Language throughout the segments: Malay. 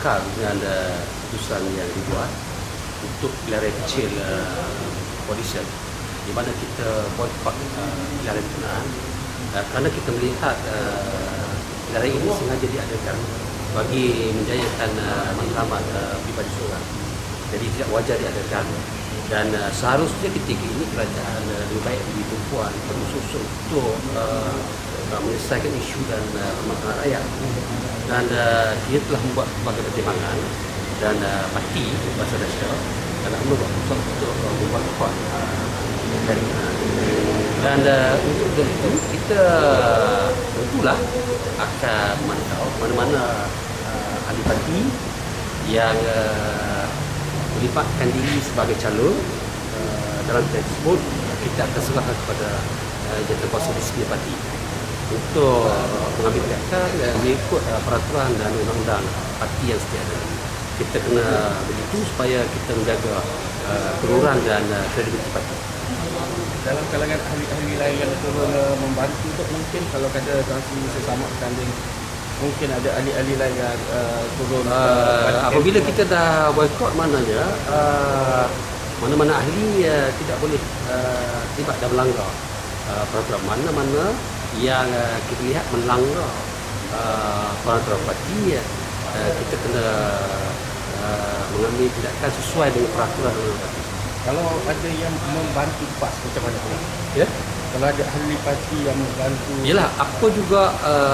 kekal dengan keputusan yang dibuat untuk pilihan kecil koalisi, di mana kita boykot pilihan berkenaan kerana kita melihat pilihan ini sengaja diadakan bagi menjayakan matlamat pribadi seorang. Jadi tidak wajar diadakan, dan seharusnya ketika ini kerajaan lebih baik bagi tumpuan berusaha untuk menyelesaikan isu dan permasalahan rakyat. Dan dia telah membuat berbagai pertimbangan, dan parti Barisan Nasional telah membuat keputusan untuk memboikot dari dan untuk itu kita tentulah akan memantau mana-mana ahli parti yang melibatkan diri sebagai calon dalam pilihan tersebut. Kita akan serahkan kepada Jawatankuasa Disiplin Parti untuk mengambil tindakan mengikut peraturan dan undang-undang parti yang sedia ada. Kita kena begitu supaya kita menjaga keluhuran dan kredibiliti parti. Dalam kalangan ahli-ahli lain yang turun membantu tu, mungkin kalau kata transisi sesama tanding, mungkin ada ahli-ahli lain yang turun apabila kita dah boikot, maknanya mana-mana ahli tidak boleh terlibat dan melanggar peraturan. Mana-mana yang kita lihat melanggar peraturan parti, kita kena mengambil tindakan sesuai dengan peraturan parti. Kalau ada yang membantu PAS, macam mana? Ya? Kalau ada ahli parti yang membantu, yalah, apa juga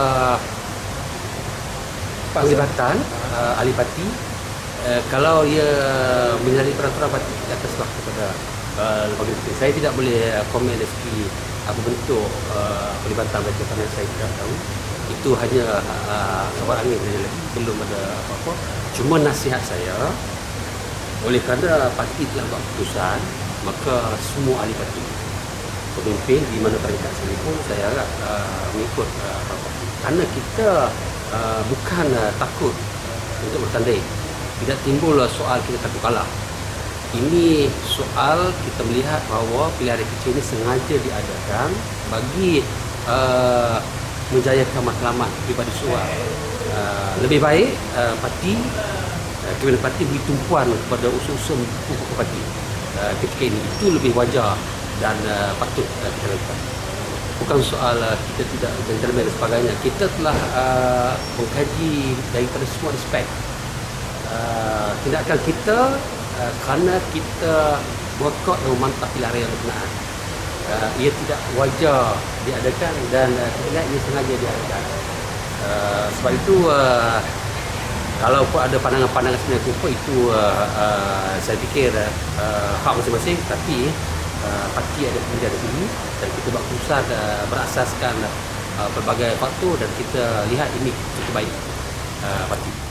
pelibatan ahli parti, kalau ia menyalahi peraturan parti, kita akan serah kepada lembaga disiplin. Saya tidak boleh komen dari segi apa bentuk pelibatan mereka kerana saya tidak tahu. Itu hanya kabar angin saja, belum ada apa-apa. Cuma nasihat saya, oleh kerana parti telah buat keputusan, maka semua ahli parti, pemimpin di mana peringkat sekalipun, saya harap mengikut parti. Kerana kita bukan takut untuk bertanding. Tidak timbul soal kita takut kalah. Ini soal kita melihat bahawa pilihan kecil ini sengaja diadakan bagi menjayakan matlamat pribadi seorang. Lebih baik parti, pimpinan parti beri tumpuan kepada usaha-usaha pokok parti ketika ini. Itu lebih wajar dan patut kita lakukan. Bukan soal kita tidak gentleman dan sebagainya. Kita telah mengkaji daripada semua aspek tindakan kita kerana kita boikot dan memantau pilihan raya berkenaan. Ia tidak wajar diadakan, dan kita lihat ia sengaja diadakan. Sebab itu kalau pun ada pandangan-pandangan sebenarnya serupa, itu saya fikir hak masing-masing, tapi parti ada kemudian di sini, dan kita buat keputusan berasaskan pelbagai faktor, dan kita lihat ini cukup baik parti.